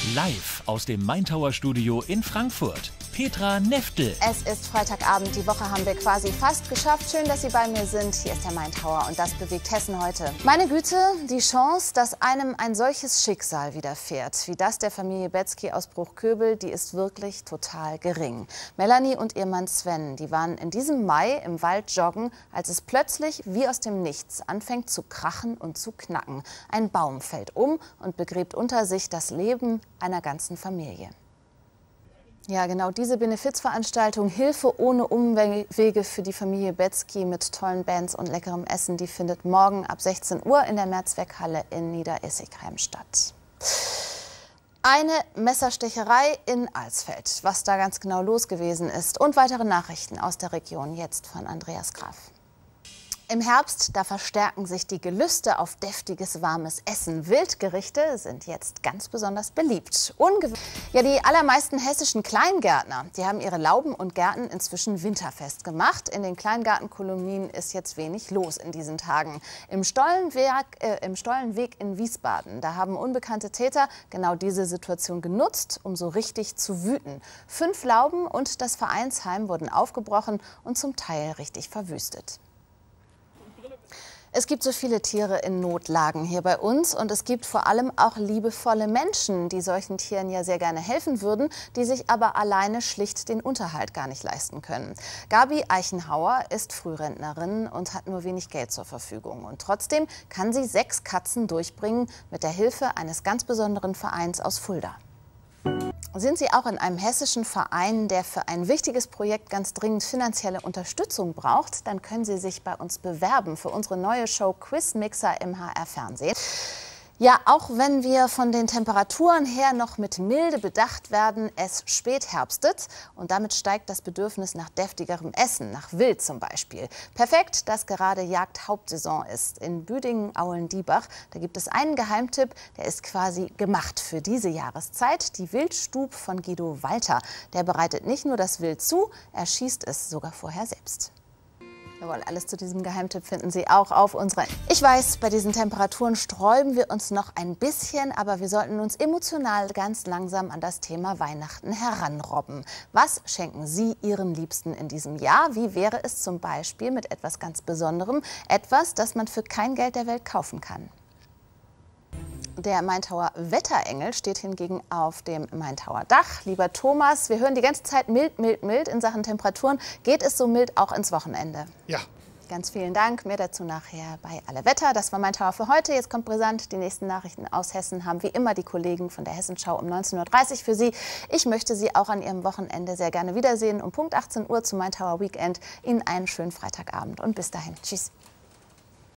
Live aus dem Maintower-Studio in Frankfurt. Petra Neftel. Es ist Freitagabend, die Woche haben wir quasi fast geschafft. Schön, dass Sie bei mir sind. Hier ist der Maintower und das bewegt Hessen heute. Meine Güte, die Chance, dass einem ein solches Schicksal widerfährt, wie das der Familie Betzky aus Bruchköbel, die ist wirklich total gering. Melanie und ihr Mann Sven, die waren in diesem Mai im Wald joggen, als es plötzlich wie aus dem Nichts anfängt zu krachen und zu knacken. Ein Baum fällt um und begräbt unter sich das Leben einer ganzen Familie. Ja, genau diese Benefizveranstaltung Hilfe ohne Umwege für die Familie Betzky mit tollen Bands und leckerem Essen, die findet morgen ab 16 Uhr in der Mehrzweckhalle in Niederessigheim statt. Eine Messerstecherei in Alsfeld, was da ganz genau los gewesen ist und weitere Nachrichten aus der Region jetzt von Andreas Graf. Im Herbst, da verstärken sich die Gelüste auf deftiges, warmes Essen. Wildgerichte sind jetzt ganz besonders beliebt. Ja, die allermeisten hessischen Kleingärtner, die haben ihre Lauben und Gärten inzwischen winterfest gemacht. In den Kleingartenkolonien ist jetzt wenig los in diesen Tagen. Im Stollenweg in Wiesbaden, da haben unbekannte Täter genau diese Situation genutzt, um so richtig zu wüten. 5 Lauben und das Vereinsheim wurden aufgebrochen und zum Teil richtig verwüstet. Es gibt so viele Tiere in Notlagen hier bei uns und es gibt vor allem auch liebevolle Menschen, die solchen Tieren ja sehr gerne helfen würden, die sich aber alleine schlicht den Unterhalt gar nicht leisten können. Gabi Eichenhauer ist Frührentnerin und hat nur wenig Geld zur Verfügung. Und trotzdem kann sie 6 Katzen durchbringen mit der Hilfe eines ganz besonderen Vereins aus Fulda. Sind Sie auch in einem hessischen Verein, der für ein wichtiges Projekt ganz dringend finanzielle Unterstützung braucht, dann können Sie sich bei uns bewerben für unsere neue Show Quizmixer im HR Fernsehen. Ja, auch wenn wir von den Temperaturen her noch mit Milde bedacht werden, es spätherbstet und damit steigt das Bedürfnis nach deftigerem Essen, nach Wild zum Beispiel. Perfekt, dass gerade Jagdhauptsaison ist. In Büdingen-Aulen-Diebach, da gibt es einen Geheimtipp, der ist quasi gemacht für diese Jahreszeit. Die Wildstub von Guido Walter. Der bereitet nicht nur das Wild zu, er schießt es sogar vorher selbst. Jawohl, alles zu diesem Geheimtipp finden Sie auch auf unserer. Ich weiß, bei diesen Temperaturen sträuben wir uns noch ein bisschen, aber wir sollten uns emotional ganz langsam an das Thema Weihnachten heranrobben. Was schenken Sie Ihren Liebsten in diesem Jahr? Wie wäre es zum Beispiel mit etwas ganz Besonderem? Etwas, das man für kein Geld der Welt kaufen kann. Der Maintower Wetterengel steht hingegen auf dem Maintower Dach. Lieber Thomas, wir hören die ganze Zeit mild, mild, mild in Sachen Temperaturen. Geht es so mild auch ins Wochenende? Ja. Ganz vielen Dank. Mehr dazu nachher bei Alle Wetter. Das war Maintower für heute. Jetzt kommt brisant. Die nächsten Nachrichten aus Hessen haben wie immer die Kollegen von der Hessenschau um 19:30 Uhr für Sie. Ich möchte Sie auch an Ihrem Wochenende sehr gerne wiedersehen. Um Punkt 18 Uhr zum Maintower Weekend. Ihnen einen schönen Freitagabend und bis dahin. Tschüss.